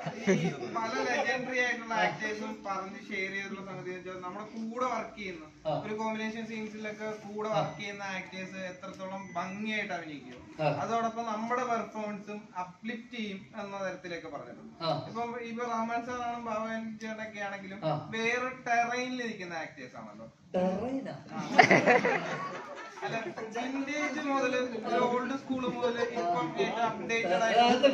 പല ലെജൻഡറി ആയിട്ടുള്ള ആക്ടേഴ്സും പറഞ്ഞ് ഷെയർ ചെയ്തിട്ടുള്ള സംഗതി വെച്ചാൽ നമ്മുടെ കൂടെ വർക്ക് ചെയ്യുന്ന ഒരു കോമ്പിനേഷൻ സീൻസിലൊക്കെ കൂടെ വർക്ക് ചെയ്യുന്ന ആക്ടേഴ്സ് എത്രത്തോളം ഭംഗിയായിട്ട് അഭിനയിക്കും, അതോടൊപ്പം നമ്മുടെ പെർഫോമൻസും അപ്ലിഫ്റ്റ് ചെയ്യും എന്ന തരത്തിലൊക്കെ പറഞ്ഞിട്ടുണ്ട്. ഇപ്പൊ റഹ്മാൻ സാറാണ് ഭാവൻ ചേട്ടനൊക്കെ ആണെങ്കിലും വേറെ ടെറൈനിൽ ഇരിക്കുന്ന ആക്ടേഴ്സ് ആണല്ലോ. അല്ല, വിന്റേജ് മുതല് ഓൾഡ് സ്കൂള് മുതല് ഇപ്പം അപ്ഡേറ്റഡ് ആയിട്ട്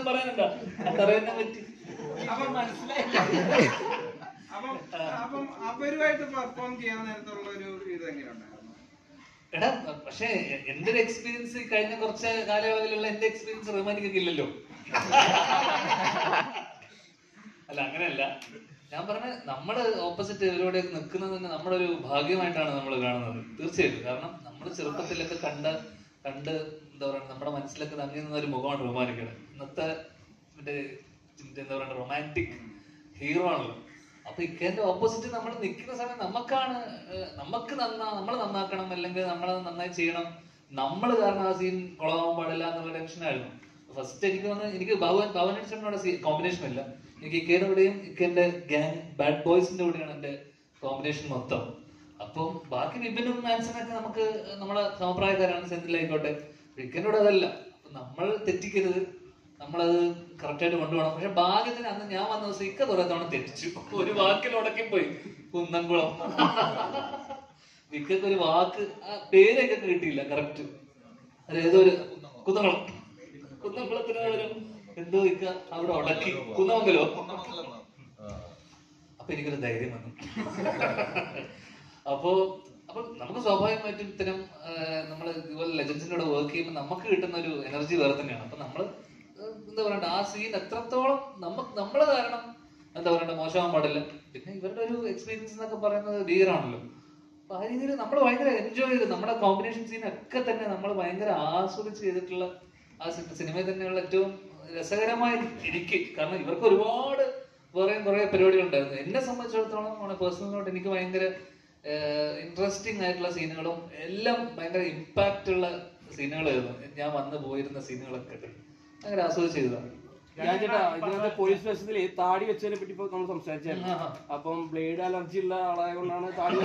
അപ്പം അവരുമായിട്ട് പെർഫോം ചെയ്യാൻ നേരത്തുള്ള ഒരു ഇത് എങ്ങനെയുണ്ടായിരുന്നു? എടാ, പക്ഷെ എന്റെ ഒരു എക്സ്പീരിയൻസ് കഴിഞ്ഞ കുറച്ച് കാലയളവിലുള്ള എന്റെ എക്സ്പീരിയൻസ് റഹ്മാനിക്കൊക്കെ ഇല്ലല്ലോ. അല്ല, അങ്ങനെയല്ല ഞാൻ പറഞ്ഞ, നമ്മുടെ ഓപ്പോസിറ്റ് ഇവരോട് നിൽക്കുന്നത് തന്നെ നമ്മുടെ ഒരു ഭാഗ്യമായിട്ടാണ് നമ്മൾ കാണുന്നത്. തീർച്ചയായിട്ടും. കാരണം നമ്മൾ ചെറുപ്പത്തിലൊക്കെ കണ്ട് എന്താ പറയുക, നമ്മുടെ മനസ്സിലൊക്കെ തങ്ങി നിന്ന ഒരു മുഖമാണ് റഹ്മാനിക്കയുടെ. ഇന്നത്തെ എന്താ പറയുക, റൊമാൻറ്റിക് ഹീറോ ആണല്ലോ. അപ്പൊ ഇക്കേന്റെ ഓപ്പോസിറ്റ് നമ്മൾ നിൽക്കുന്ന സമയം നമ്മൾ നന്നാക്കണം, അല്ലെങ്കിൽ നമ്മൾ നന്നായി ചെയ്യണം, നമ്മൾ കാരണം ആ സീൻ കൊളാവാൻ പാടില്ല എന്നുള്ള ടെൻഷനായിരുന്നു ഫസ്റ്റ്. എനിക്ക് തോന്നുന്നത് എനിക്ക് ഭവനോട് കോമ്പിനേഷൻ ഇല്ല. എനിക്ക് ഇക്കേന്റെ കൂടെയും ഇക്കേന്റെ ഗ്യാങ് ബാഡ് ബോയ്സിന്റെ കൂടെയാണ് എന്റെ കോമ്പിനേഷൻ മൊത്തം. അപ്പം ബാക്കി വിപിനും മാൻസനൊക്കെ നമുക്ക് നമ്മളെ സമപ്രായക്കാരാണ്, സെന്തിലായിക്കോട്ടെ. ഇക്കേനോട് അതല്ല. നമ്മൾ തെറ്റിക്കരുത്, നമ്മളത് കറക്റ്റായിട്ട് കൊണ്ടുപോകണം. പക്ഷെ ഭാഗ്യത്തിന് അന്ന് ഞാൻ വന്ന ദിവസം ഇക്ക കുറെ തവണ തെറ്റിച്ചു. ഒരു വാക്കിൽ ഉടക്കിപ്പോയി, കുന്നംകുളം. ഇക്കൊക്കെ ഒരു വാക്ക്, ആ പേരൊക്കെ കിട്ടിയില്ല കറക്റ്റ്. അത് ഏതോ ഒരു കുന്നംകുളത്തിന് പകരം എന്തോ ഇക്ക അവിടെ ഉടക്കി, കുന്നമംഗലോ. അപ്പൊ എനിക്കൊരു ധൈര്യം വന്നു. അപ്പൊ നമുക്ക് സ്വാഭാവികമായിട്ടും ഇത്തരം നമ്മള് ഇതുപോലെ ലെജൻസിന്റെ കൂടെ വർക്ക് ചെയ്യുമ്പോൾ നമുക്ക് കിട്ടുന്ന ഒരു എനർജി വേറെ തന്നെയാണ്. അപ്പൊ നമ്മള് എന്താ പറയണ്ട, ആ സീൻ എത്രത്തോളം നമ്മള് കാരണം എന്താ പറയണ്ട മോശമാകാൻ പാടില്ല. പിന്നെ ഇവരുടെ ഒരു എക്സ്പീരിയൻസ് എന്നൊക്കെ പറയുന്നത് ഭീകരമാണല്ലോ. അപ്പൊ ആ രീതിയിൽ നമ്മൾ ഭയങ്കര എൻജോയ് ചെയ്ത് നമ്മുടെ കോമ്പിനേഷൻ സീനൊക്കെ തന്നെ നമ്മൾ ഭയങ്കര ആസ്വദിച്ച് ചെയ്തിട്ടുള്ള ആ സിനിമയിൽ തന്നെയുള്ള ഏറ്റവും രസകരമായി ഇരിക്കും. കാരണം ഇവർക്ക് ഒരുപാട് വേറെയും കുറെ പരിപാടികളുണ്ടായിരുന്നു. എന്നെ സംബന്ധിച്ചിടത്തോളം പേഴ്സണലായിട്ട് എനിക്ക് ഭയങ്കര ഇൻട്രസ്റ്റിംഗ് ആയിട്ടുള്ള സീനുകളും എല്ലാം ഭയങ്കര ഇമ്പാക്റ്റ് ഉള്ള സീനുകളായിരുന്നു. ഞാൻ വന്നു പോയിരുന്ന സീനുകളൊക്കെ ഭയങ്കര ആസ്വദിച്ച് ചെയ്തതാണ്. ഞാൻ ചേട്ടാ, ഇതിനകത്ത് പോലീസ് സ്റ്റേഷനിൽ താടി വെച്ചതിനെ പറ്റി ഇപ്പൊ നമ്മൾ സംസാരിച്ചായിരുന്നു. അപ്പം ബ്ലേഡ് അലർജി ഉള്ള ആളായ കൊണ്ടാണ് താടി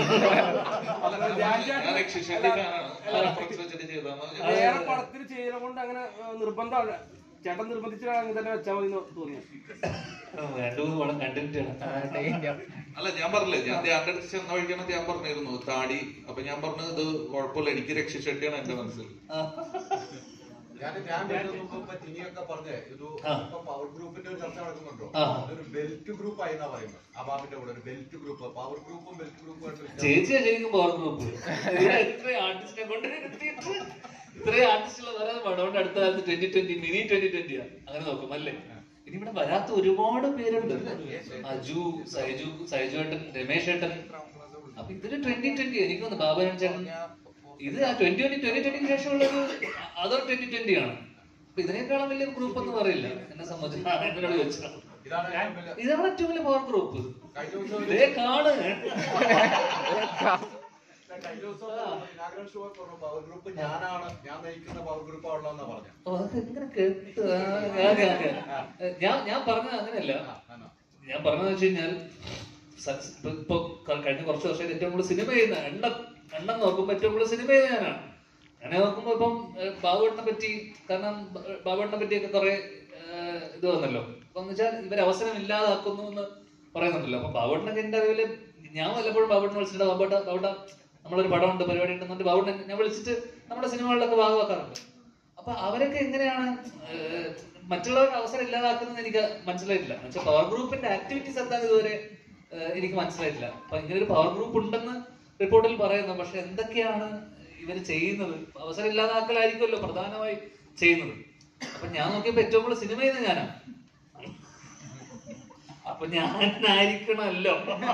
വേറെ പടത്തിൽ ചെയ്യുന്ന കൊണ്ട് അങ്ങനെ നിർബന്ധമാണ്. ചേട്ടൻ നിർബന്ധിച്ചാണ് അങ്ങനെ തന്നെ വെച്ചാൽ മതി എന്ന് തോന്നി. അല്ല, ഞാൻ പറഞ്ഞില്ലേ, ഞാൻ ധ്യാന്റെ അടുത്ത് ചെന്ന വഴിക്കാണ് ഞാൻ പറഞ്ഞിരുന്നു താടി. അപ്പൊ ഞാൻ പറഞ്ഞത് ഇത് കുഴപ്പമില്ല, എനിക്ക് രക്ഷിച്ചെട്ടിയാണ് എന്റെ മനസ്സിൽ. ടിനിയൊക്കെ പറഞ്ഞേ, ഇത് പവർ ഗ്രൂപ്പിന്റെ ഒരു ചർച്ച നടക്കുന്നുണ്ടോ? അതൊരു ബെൽറ്റ് ഗ്രൂപ്പ് ആയി എന്നാ പറയുന്നത്. അബാബിന്റെ കൂടെ ഒരു ബെൽറ്റ് ഗ്രൂപ്പ്, പവർ ഗ്രൂപ്പും ബെൽറ്റ് ഗ്രൂപ്പും ചേച്ചിയാ ശരിക്കും പവർ ഗ്രൂപ്പ്. ഇത്രയും ആർട്ടിസ്റ്റിനെ കൊണ്ട് ഇത്രയും ആർട്ടിസ്റ്റുള്ള വരാൻ അതുകൊണ്ട് അടുത്ത കാലത്ത് 2020 മിനി 2020 അങ്ങനെ നോക്കും അല്ലേ. ഇനി ഇവിടെ വരാത്ത ഒരുപാട് പേരുണ്ട്. അജു, സൈജു ഏട്ടൻ, രമേശ് ഏട്ടൻ. അപ്പൊ ഇതൊരു 2020. എനിക്ക് തോന്നുന്നു ബാബുരാൻ ചേട്ടൻ ഇത് ആ 2020 ശേഷമുള്ളൊരു അതർ 2020 ആണ്. അപ്പൊ ഇതിനേക്കാളും വലിയ ഗ്രൂപ്പ് ഒന്നും പറയില്ല എന്നെ സംബന്ധിച്ച്. എന്നോട് ചോദിച്ചാൽ ഇതാണ് ഏറ്റവും വലിയ പവർ ഗ്രൂപ്പ്. ഇതേ കാണ്. ഞാൻ പറഞ്ഞത് അങ്ങനെയല്ല. ഞാൻ പറഞ്ഞതെന്ന് വെച്ച് കഴിഞ്ഞാൽ ഇപ്പൊ കഴിഞ്ഞ കുറച്ച് വർഷമായിട്ട് ഏറ്റവും കൂടുതൽ സിനിമ ചെയ്യുന്ന എണ്ണം നോക്കുമ്പോ ഏറ്റവും കൂടുതൽ സിനിമ ചെയ്യുന്ന ഞാനാണ്. അങ്ങനെ നോക്കുമ്പോ ഇപ്പം ബാബുവേട്ടനെ പറ്റി, കാരണം ബാബുവേട്ടനെ പറ്റിയൊക്കെ കുറെ ഇത് വന്നല്ലോ. അപ്പൊ എന്ന് വെച്ചാൽ ഇവർ അവസരം ഇല്ലാതാക്കുന്നു എന്ന് പറയുന്നുണ്ടല്ലോ. അപ്പൊ ബാബുവേട്ടനൊക്കെ എന്റെ അറിവില് ഞാൻ വല്ലപ്പോഴും ബാബുവേട്ടനെ വിളിച്ചിട്ട് ബാബുവേട്ട നമ്മളൊരു പടമുണ്ട്, പരിപാടി ഉണ്ടെന്നുണ്ട് ബാബുവേട്ടൻ ഞാൻ വിളിച്ചിട്ട് നമ്മുടെ സിനിമകളിലൊക്കെ ഭാഗമാക്കാറുണ്ട്. അപ്പൊ അവരൊക്കെ എങ്ങനെയാണ് മറ്റുള്ളവരുടെ അവസരം ഇല്ലാതാക്കുന്നത് എനിക്ക് മനസ്സിലായിട്ടില്ല. എന്നുവെച്ചാൽ പവർ ഗ്രൂപ്പിന്റെ ആക്ടിവിറ്റീസ് എന്താണെന്ന് ഇതുവരെ എനിക്ക് മനസ്സിലായിട്ടില്ല. അപ്പൊ ഇങ്ങനെ ഒരു പവർ ഗ്രൂപ്പ് ഉണ്ടെന്ന് റിപ്പോർട്ടിൽ പറയുന്നു. പക്ഷെ എന്തൊക്കെയാണ് ഇവർ ചെയ്യുന്നത്? അവസരം ഇല്ലാതാക്കലായിരിക്കുമല്ലോ പ്രധാനമായി ചെയ്യുന്നത്. അപ്പൊ ഞാൻ നോക്കിയപ്പോ ഏറ്റവും കൂടുതൽ സിനിമ ചെയ്യുന്നത് ഞാനാണ്. അപ്പൊ ഞാനായിരിക്കണമല്ലോ.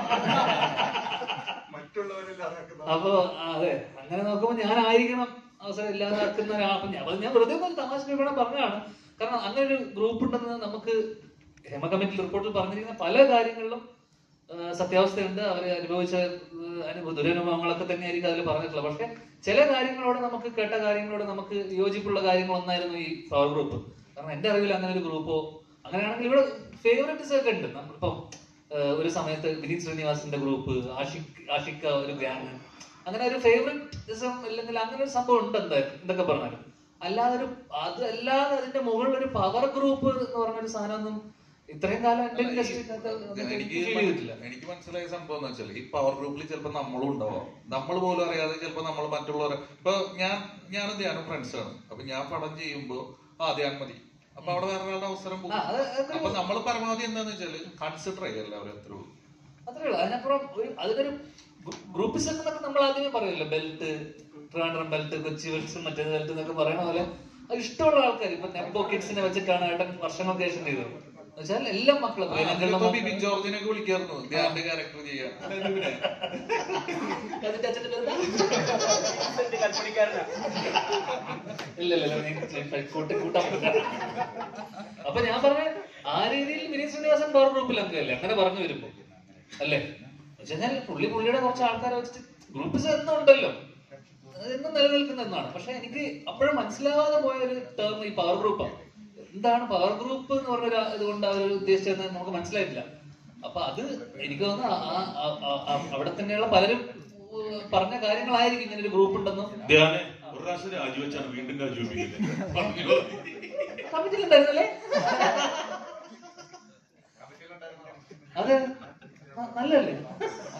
അപ്പൊ അതെ, അങ്ങനെ നോക്കുമ്പോ ഞാനായിരിക്കണം അവസരം ഇല്ലാതാക്കുന്ന ഒരാൾ. അപ്പൊ ഞാൻ വെറുതെ ഒരു തമാശ പറഞ്ഞതാണ്. കാരണം അങ്ങനെ ഒരു ഗ്രൂപ്പ് ഉണ്ടെന്ന് നമുക്ക് ഹേമ കമ്മിറ്റി റിപ്പോർട്ടിൽ പറഞ്ഞിരിക്കുന്ന പല കാര്യങ്ങളിലും സത്യാവസ്ഥയുണ്ട്. അവര് അനുഭവിച്ച ദുരനുഭവങ്ങളൊക്കെ തന്നെയായിരിക്കും അതിൽ പറഞ്ഞിട്ടുള്ളത്. പക്ഷെ ചില കാര്യങ്ങളോട് നമുക്ക് കേട്ട കാര്യങ്ങളോട് നമുക്ക് യോജിപ്പുള്ള കാര്യങ്ങളൊന്നായിരുന്നു ഈ പവർ ഗ്രൂപ്പ്. കാരണം എന്റെ അറിവിൽ അങ്ങനെ ഒരു ഗ്രൂപ്പോ അങ്ങനെയാണെങ്കിൽ ഇവിടെ ഫേവറേറ്റ്സ് ഒക്കെ ഉണ്ട്. നമ്മളിപ്പം ഒരു സമയത്ത് വിനീത് ശ്രീനിവാസിന്റെ ഗ്രൂപ്പ്, ആഷിക്ക ഒരു ഗ്യാങ്, അങ്ങനെ ഒരു ഫേവറേറ്റിസം അല്ലെങ്കിൽ അങ്ങനെ ഒരു സംഭവം ഉണ്ട് എന്തൊക്കെ പറഞ്ഞാലും. അല്ലാതെ അതിന്റെ മുകളിൽ ഒരു പവർ ഗ്രൂപ്പ് എന്ന് പറഞ്ഞൊരു സാധനമൊന്നും ഇത്രയും കാലം എന്റെ എനിക്ക് മനസ്സിലായ സംഭവം എന്ന് വെച്ചാൽ, ഈ പവർ ഗ്രൂപ്പിൽ ചിലപ്പോ നമ്മളും ഉണ്ടാവാം, നമ്മൾ പോലും അറിയാതെ ചിലപ്പോ നമ്മൾ മറ്റുള്ളവരെ, ഇപ്പൊ ഞാനും ധ്യാനും ഫ്രണ്ട്സാണ്. അപ്പൊ ഞാൻ പടം ചെയ്യുമ്പോ ധ്യാൻ മതി, അപ്പൊ അവിടെ വേറെ ഒരാളുടെ അവസരം പോകും. അപ്പൊ നമ്മൾ പരമാവധി എന്താന്ന് വെച്ചാല് കൺസിഡർ ചെയ്യുക എല്ലാവരും, അത്രേ ഉള്ളൂ. അതിനപ്പുറം അതിനൊരു ഗ്രൂപ്പിസം എന്നൊക്കെ നമ്മൾ ആദ്യമേ പറയല്ലോ, belt, Trivandrum belt, Kochi belt, മറ്റേത് ബെൽറ്റ് എന്നൊക്കെ പറയണ പോലെ അത് ഇഷ്ടമുള്ള ആൾക്കാർ. ഇപ്പൊ നെപ്പോ കിഡ്സിനെ വെച്ചിട്ടാണ് ഏട്ടൻ വർഷങ്ങൾക്ക് ശേഷം ചെയ്തത്. എന്നുവെച്ചാൽ എല്ലാ മക്കളും ബിബിൻ ജോർജിനൊക്കെ വിളിക്കാറുണ്ട് ധ്യാന്റെ ക്യാരക്ടർ ചെയ്യാൻ. അപ്പൊ ഞാൻ പറഞ്ഞ ആ രീതിയിൽ വിനീത് ശ്രീനിവാസൻ പവർ ഗ്രൂപ്പിൽ അംഗമല്ലേ, അങ്ങനെ പറഞ്ഞു വരുമ്പോ അല്ലേ. വെച്ചാൽ പുള്ളിയുടെ കുറച്ച് ആൾക്കാരെ വെച്ചിട്ട് ഗ്രൂപ്പിസ് എന്നും ഉണ്ടല്ലോ, എന്നും നിലനിൽക്കുന്ന എന്നാണ്. പക്ഷെ എനിക്ക് അപ്പോഴും മനസ്സിലാവാതെ പോയ ഒരു ടേം ഈ പവർ ഗ്രൂപ്പാണ്. എന്താണ് പവർ ഗ്രൂപ്പ് എന്ന് പറഞ്ഞ ഇതുകൊണ്ട് അവർ ഉദ്ദേശിച്ചതെന്ന് നമുക്ക് മനസ്സിലായിട്ടില്ല. അപ്പൊ അത് എനിക്ക് തോന്നുന്നു അവിടെ തന്നെയുള്ള പലരും പറഞ്ഞ കാര്യങ്ങളായിരിക്കും ഇങ്ങനെ ഒരു ഗ്രൂപ്പ് ഉണ്ടെന്നും. ഒരു പ്രാവശ്യം രാജിവെച്ചാണ് വീണ്ടും രാജിവെപ്പിക്കുന്നത്. കമ്മിറ്റിയിലുണ്ടായിരുന്നല്ലേ? അതെ, നല്ലല്ലേ?